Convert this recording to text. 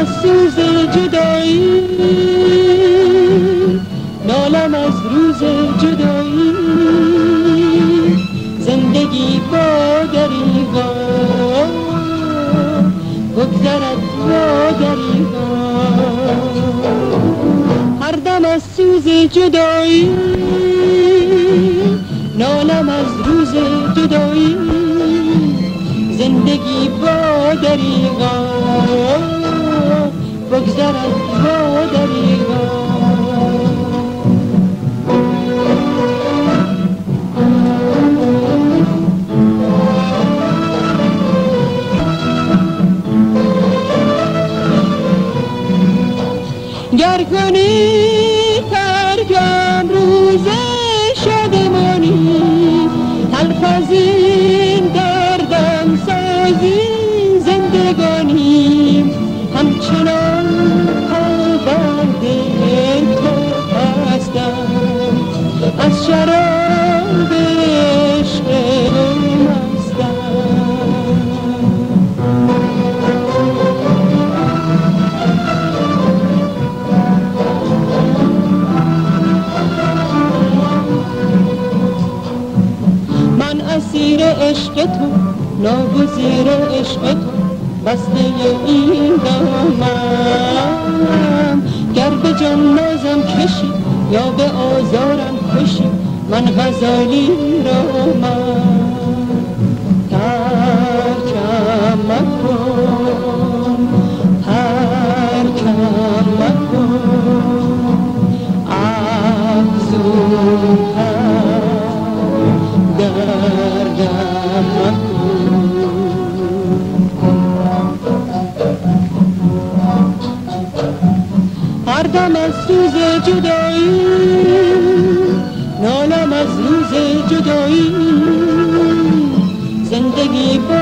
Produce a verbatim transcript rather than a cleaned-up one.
از سوز جدایی، نالم از روز جدایی، زندگی با دریغا بگذرد با دریغا. هر دم از سوز جدایی، نالم از روز جدایی، زندگی با دریغا بگذرد با دریغا. گر کنی ترکم روز شادمانی، تلخ از این دردم سازی زندگانی، همچنان پابند تو هستم، از شراب عشق مستم. من اسیر عشق تو، ناگزیر عشق تو، بسته این دامم. گر به جان نازم کشی یا به آزارم کشی، من غزالی را من ترکم مکن، ترکم مکن، افزون دردم مکن. هر دم از سوز جدایی، نالم از روز جدایی، زندگی با